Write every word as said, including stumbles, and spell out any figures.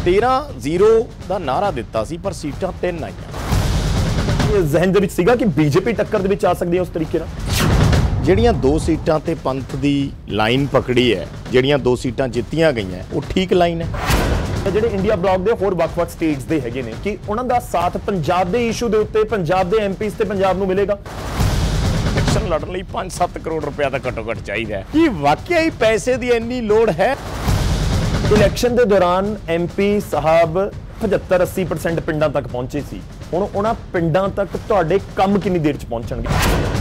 तेरह जीरो का नारा दिता सी पर सीटां तीन आईयां। जहन दे विच सीगा कि बीजेपी टक्कर दे विच आ सकदी है उस तरीके नाल। ਜਿਹੜੀਆਂ दो सीटां ते पंथ दी लाइन पकड़ी है, ਜਿਹੜੀਆਂ दो सीटां जित्तियां गईयां, वो ठीक लाइन है। ਜਿਹੜੇ ਇੰਡੀਆ ਬਲਾਕ ਦੇ ਹੋਰ ਵੱਖ-ਵੱਖ ਸਟੇਟਸ ਦੇ ਹੈਗੇ ਨੇ ਕਿ ਉਹਨਾਂ ਦਾ ਸਾਥ ਪੰਜਾਬ ਦੇ ਇਸ਼ੂ ਦੇ ਉੱਤੇ ਪੰਜਾਬ ਦੇ ਐਮਪੀਸ ਤੇ ਪੰਜਾਬ ਨੂੰ ਮਿਲੇਗਾ। ਇਲੈਕਸ਼ਨ ਲੜਨ ਲਈ पाँच सत्त ਕਰੋੜ ਰੁਪਇਆ ਤਾਂ ਘੱਟੋ ਘੱਟ ਚਾਹੀਦਾ ਹੈ। ਕੀ ਵਾਕਿਆ ਹੀ ਪੈਸੇ ਦੀ ਇੰਨੀ ਲੋੜ ਹੈ? ਇਲੈਕਸ਼ਨ ਦੇ ਦੌਰਾਨ ਐਮਪੀ ਸਾਹਿਬ पचहत्तर अस्सी परसेंट ਪਿੰਡਾਂ ਤੱਕ ਪਹੁੰਚੇ ਸੀ। ਹੁਣ ਉਹਨਾਂ ਪਿੰਡਾਂ ਤੱਕ ਤੁਹਾਡੇ ਕੰਮ ਕਿੰਨੀ ਦੇਰ ਚ ਪਹੁੰਚਣਗੇ?